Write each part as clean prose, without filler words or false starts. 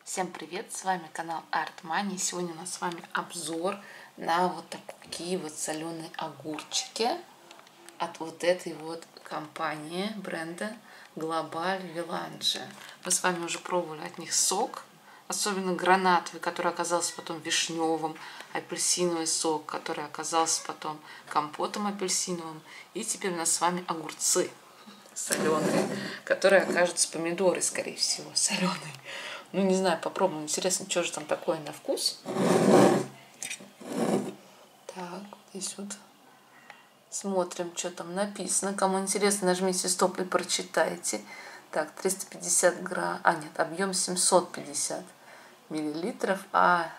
Всем привет, с вами канал Art-Money. Сегодня у нас с вами обзор на вот такие вот соленые огурчики от вот этой вот компании, бренда Global Village. Мы с вами уже пробовали от них сок, особенно гранатовый, который оказался потом вишневым, апельсиновый сок, который оказался потом компотом апельсиновым. И теперь у нас с вами огурцы соленые, которые окажутся помидоры, скорее всего, соленые. Ну, не знаю, попробуем. Интересно, что же там такое на вкус. Так, здесь вот смотрим, что там написано. Кому интересно, нажмите стоп и прочитайте. Так, 350 грамм. А, нет, объем 750 миллилитров. А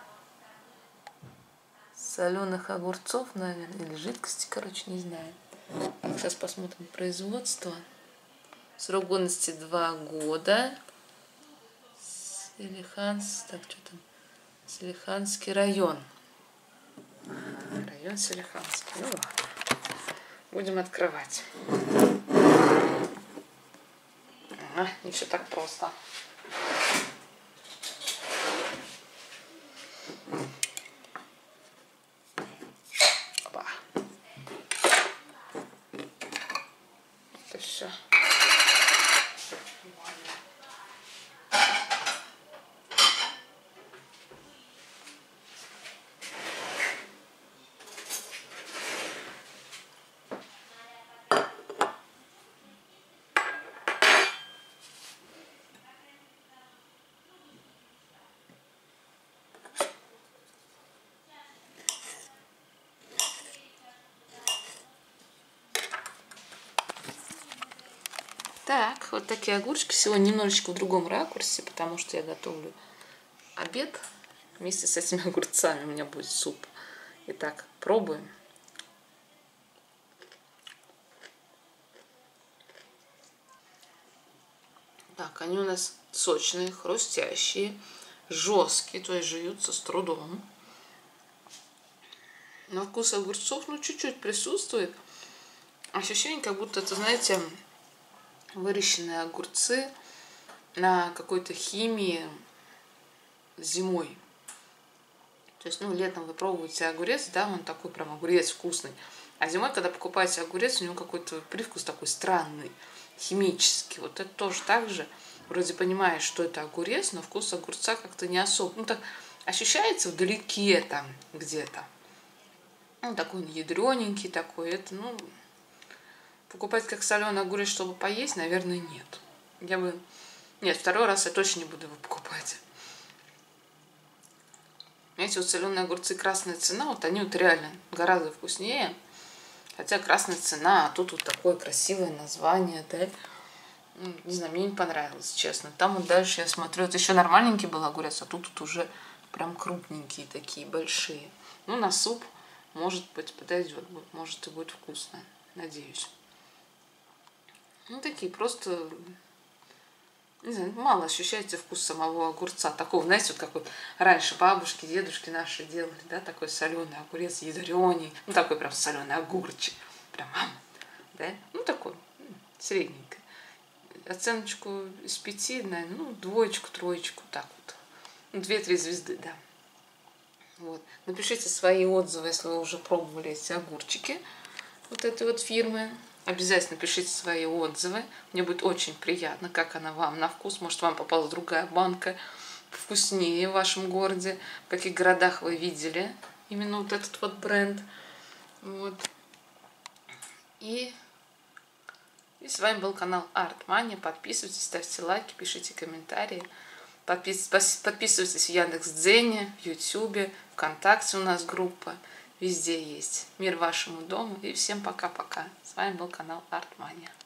соленых огурцов, наверное, или жидкости, короче, не знаю. Сейчас посмотрим производство. Срок годности 2 года. Так, что там? Селиханский район. Район Селиханский. Ну ладно. Будем открывать. Ага, не все так просто. Опа. Это все. Так, вот такие огурчики. Сегодня немножечко в другом ракурсе, потому что я готовлю обед. Вместе с этими огурцами у меня будет суп. Итак, пробуем. Так, они у нас сочные, хрустящие, жесткие, то есть жуются с трудом. На вкус огурцов, ну, чуть-чуть присутствует. Ощущение, как будто это, знаете, выращенные огурцы на какой-то химии зимой. То есть, ну, летом вы пробуете огурец, да, он такой прям огурец вкусный. А зимой, когда покупаете огурец, у него какой-то привкус такой странный, химический. Вот это тоже так же. Вроде понимаешь, что это огурец, но вкус огурца как-то не особо. Ну, так ощущается вдалеке там где-то. Ну, такой ядрененький такой. Это, ну, покупать как соленый огурец, чтобы поесть, наверное, нет. Нет, второй раз я точно не буду его покупать. Эти вот соленые огурцы красная цена, вот они вот реально гораздо вкуснее. Хотя красная цена, а тут вот такое красивое название, да. Не знаю, мне не понравилось, честно. Там вот дальше я смотрю, это еще нормальненький был огурец, а тут вот уже прям крупненькие такие, большие. Ну, на суп, может быть, подойдет, может и будет вкусно, надеюсь. Ну, такие просто, не знаю, мало ощущаете вкус самого огурца. Такого, знаете, вот как вот раньше бабушки, дедушки наши делали, да, такой соленый огурец, ядрёный, ну, такой прям соленый огурчик, прям, да, ну, такой, средненький. Оценочку из 5, наверное, ну, 2, 3, так вот. Ну, 2-3 звезды, да. Вот. Напишите свои отзывы, если вы уже пробовали эти огурчики вот этой вот фирмы. Обязательно пишите свои отзывы. Мне будет очень приятно, как она вам на вкус. Может, вам попалась другая банка вкуснее в вашем городе. В каких городах вы видели именно вот этот вот бренд. Вот. И с вами был канал Art-Money. Подписывайтесь, ставьте лайки, пишите комментарии. Подписывайтесь в Яндекс.Дзене, в Ютубе, ВКонтакте у нас группа. Везде есть. Мир вашему дому. И всем пока-пока. С вами был канал Art-Money.